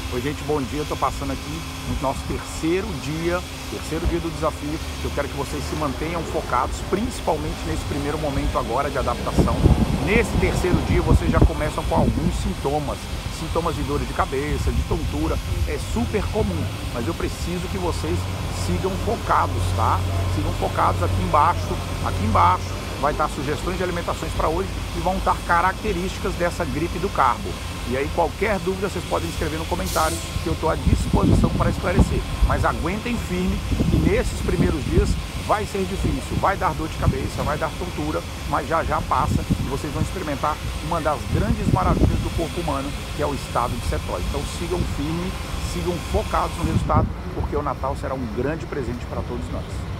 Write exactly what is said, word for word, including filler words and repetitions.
Oi gente, bom dia, eu tô passando aqui no nosso terceiro dia, terceiro dia do desafio. Eu quero que vocês se mantenham focados, principalmente nesse primeiro momento agora de adaptação. Nesse terceiro dia vocês já começam com alguns sintomas, sintomas de dor de cabeça, de tontura, é super comum, mas eu preciso que vocês sigam focados, tá? Sigam focados aqui embaixo, aqui embaixo. Vai estar sugestões de alimentações para hoje e vão estar características dessa gripe do carbo. E aí qualquer dúvida vocês podem escrever no comentário que eu estou à disposição para esclarecer. Mas aguentem firme que nesses primeiros dias vai ser difícil, vai dar dor de cabeça, vai dar tontura, mas já já passa e vocês vão experimentar uma das grandes maravilhas do corpo humano, que é o estado de cetose. Então sigam firme, sigam focados no resultado, porque o Natal será um grande presente para todos nós.